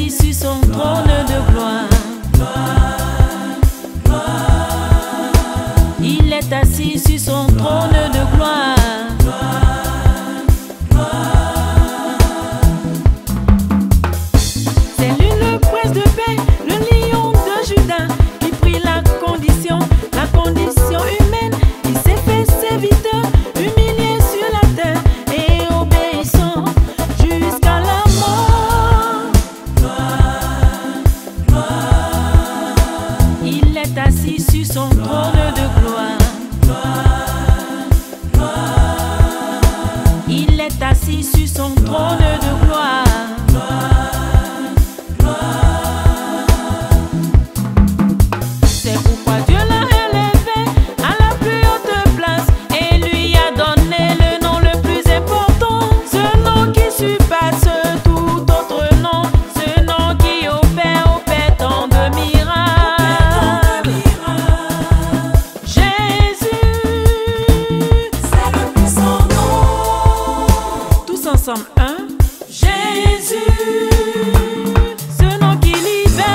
assis sur son trône de gloire. Il est assis sur son trône de gloire. C'est lui le prince de paix, le lion de Juda, qui prit la condition humaine. Il s'est fait serviteur, humilié sur la terre et obéissant jusqu'à la mort. Il est assis sur son trône de gloire. Il est assis sur son trône de gloire. C'est pourquoi Dieu l'a élevé à la plus haute place et lui a donné le nom le plus important, ce nom qui surpasse tout autre nom, ce nom qui opère tant de miracles. Jésus, c'est le puissant nom. Tous ensemble, un. Jésus, ce nom qui libère.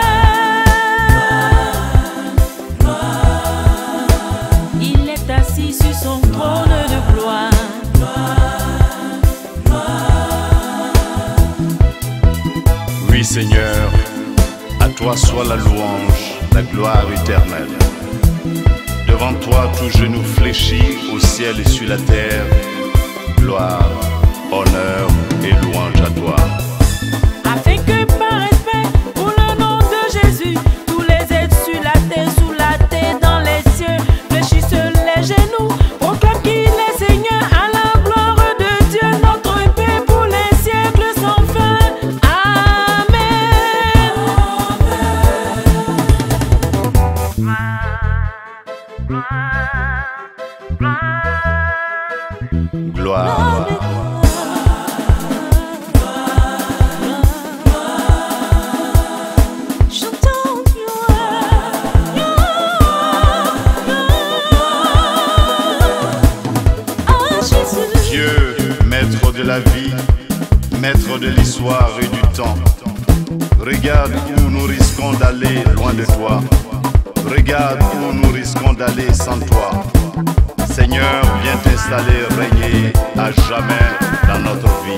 Il est assis sur son trône de gloire. Oui Seigneur, à toi soit la louange, la gloire éternelle. Devant toi tout genou fléchit au ciel et sur la terre. Gloire, honneur et louange à toi. Afin que par respect pour le nom de Jésus, tous les êtres sur la terre, dans les cieux, fléchissent les genoux, proclament qu'il est Seigneur, à la gloire de Dieu, notre paix pour les siècles sans fin. Gloire. Dieu, maître de la vie, maître de l'histoire et du temps. Regarde où nous risquons d'aller loin de toi. Regarde où nous risquons d'aller sans toi. Seigneur, viens t'installer, régner à jamais dans notre vie.